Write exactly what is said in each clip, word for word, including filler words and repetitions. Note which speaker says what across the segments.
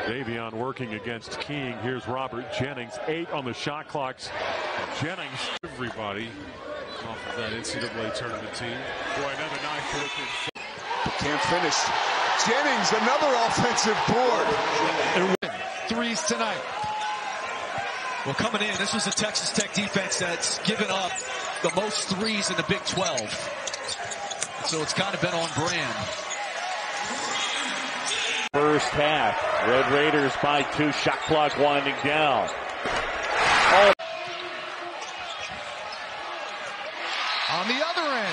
Speaker 1: Davion working against King. Here's Robert Jennings. Eight on the shot clocks. Jennings.
Speaker 2: Everybody off of that N C double A tournament team.
Speaker 1: Boy, another nice looking.
Speaker 3: Can't finish. Jennings, another offensive board.
Speaker 4: And threes tonight. Well, coming in, this was a Texas Tech defense that's given up the most threes in the Big twelve. So it's kind of been on brand.
Speaker 5: First half, Red Raiders by two, shot clock winding down. Oh.
Speaker 4: On the other end.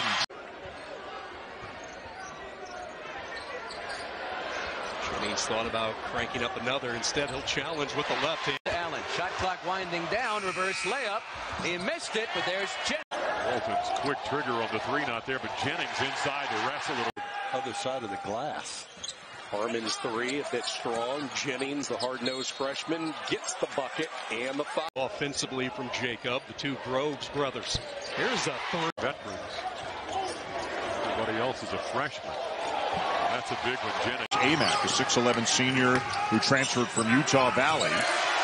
Speaker 6: Jennings thought about cranking up another. Instead, he'll challenge with the left hand.
Speaker 7: Allen, shot clock winding down, reverse layup. He missed it, but there's Jennings.
Speaker 1: Walton's quick trigger on the three, not there, but Jennings inside to wrestle it.
Speaker 3: Other side of the glass.
Speaker 6: Harmon's three, a bit strong. Jennings, the hard-nosed freshman, gets the bucket and the foul. Offensively from Jacob, the two Groves brothers. Here's a third.
Speaker 1: Veterans. Everybody else is a freshman. That's a big one, Jennings.
Speaker 8: Amac, a six eleven senior who transferred from Utah Valley.